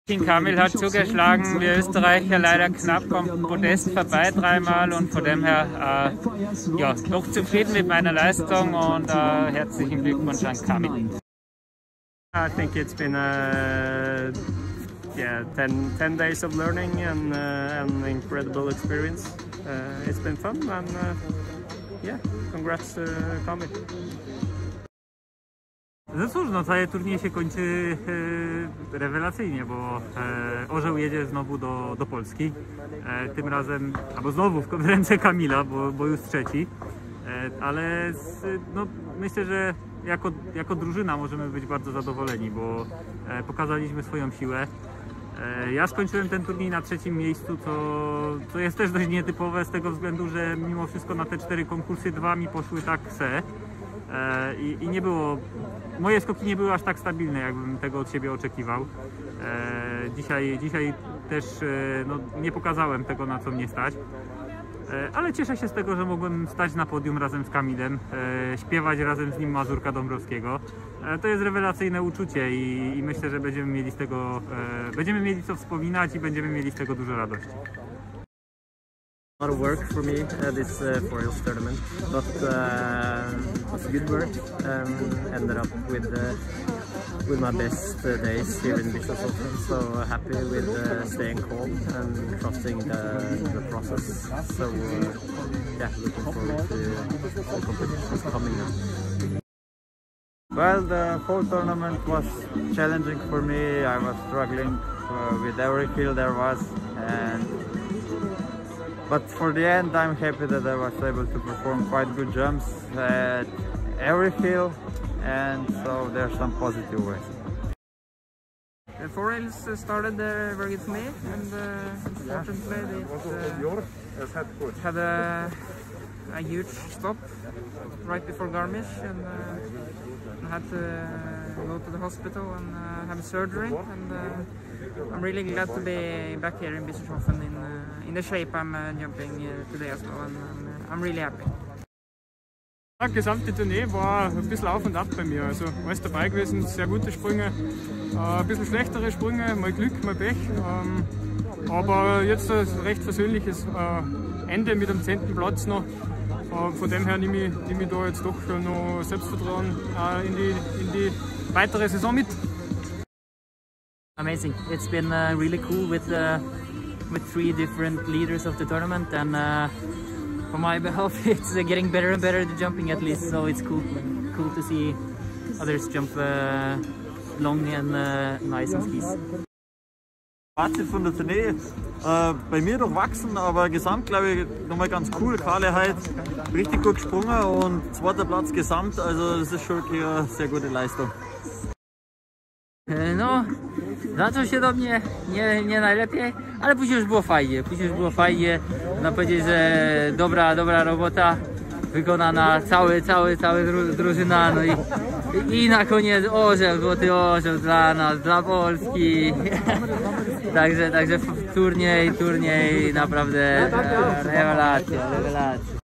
Kamil hat zugeschlagen, wir Österreicher leider knapp vom Podest vorbei dreimal und von dem her ja, noch zufrieden mit meiner Leistung und herzlichen Glückwunsch an Kamil. I think it's been 10 days of learning and an incredible experience. It's been fun and yeah, congrats to Kamil. No cóż, no cały turniej się kończy rewelacyjnie, bo Orzeł jedzie znowu do Polski, tym razem, albo znowu w ręce Kamila, bo już trzeci, ale no, myślę, że jako drużyna możemy być bardzo zadowoleni, bo pokazaliśmy swoją siłę. Ja skończyłem ten turniej na trzecim miejscu, co jest też dość nietypowe z tego względu, że mimo wszystko na te 4 konkursy 2 mi poszły tak se. I nie było, moje skoki nie były aż tak stabilne, jakbym tego od siebie oczekiwał. Dzisiaj też no, nie pokazałem tego, na co mnie stać, ale cieszę się z tego, że mogłem stać na podium razem z Kamilem, śpiewać razem z nim Mazurka Dąbrowskiego. To jest rewelacyjne uczucie i myślę, że będziemy mieli z tego, będziemy mieli co wspominać i będziemy mieli z tego dużo radości. A lot of work for me this foils tournament, but it's good work. Ended up with my best days here in Bischofshofen, so happy with staying calm and trusting the process. So yeah, looking forward to the competitions coming now. Well, the whole tournament was challenging for me. I was struggling with every hill there was, but for the end, I'm happy that I was able to perform quite good jumps at every hill, and so there's some positive ways. The four rails started very good for me, and unfortunately it had a huge stop right before Garmisch, and I had to go to the hospital and have surgery. And I'm really glad to be back here in Bischofshofen in the shape I'm jumping today as well, and I'm really happy. Das gesamte Tournee war ein bisschen auf und ab bei mir, also alles dabei gewesen, sehr gute Sprünge, ein bisschen schlechtere Sprünge, mal Glück, mal Pech, aber jetzt ein recht versöhnliches Ende mit dem 10. Platz noch, von dem her nehme ich da jetzt doch noch Selbstvertrauen in die weitere Saison mit. Amazing, it's been really cool with 3 different leaders of the tournament, and for my behalf, it's getting better and better, the jumping at least, so it's cool to see others jump long and nice on skis. Fazit von der Tournee, bei mir durchwachsen, aber gesamt glaube ich nochmal ganz cool. Karle heute richtig gut gesprungen und 2. Platz gesamt, also das ist schon eine sehr gute Leistung. No, zaczął się do mnie nie najlepiej, ale później już było fajnie, można powiedzieć, że dobra robota wykonana, cała drużyna, no i na koniec orzeł, złoty orzeł dla nas, dla Polski. Także turniej naprawdę rewelacja.